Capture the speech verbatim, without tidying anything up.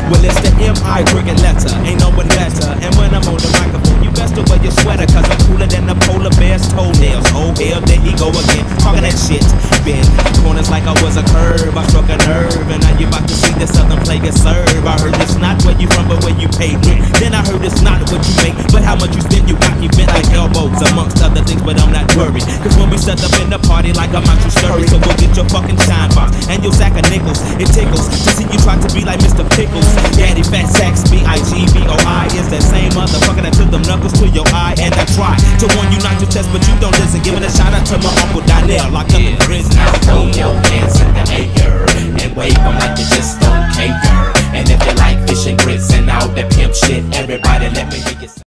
Well, it's the M I cricket letter, ain't no one better. And when I'm on the microphone, you best to wear your sweater, cause I'm cooler than the polar bear's toenails. Oh hell, there he go again, talking that shit. Been corners like I was a curve, I struck a nerve, and now you about to see the southern player serve. I heard it's not where you from, but where you paid rent. Then I heard it's not what you make, but how much you spend. You got me bent like elbows, amongst other things, but I'm not worried, cause when we set up in the party like I'm out, you scurry. So go get your fucking shine box and your sack of nickels. It tickles to see you try to be like Mister Pickles. Daddy Fat Sacks, B I G B O I is that same motherfucker that took them knuckles to your eye. And I try to warn you not to test, but you don't listen. Giving a shout out to my Uncle Donnell, locked up in prison. Now throw your hands in the air and wave them like you just don't care. And if you like fish and grits and all that pimp shit, everybody let me hear you.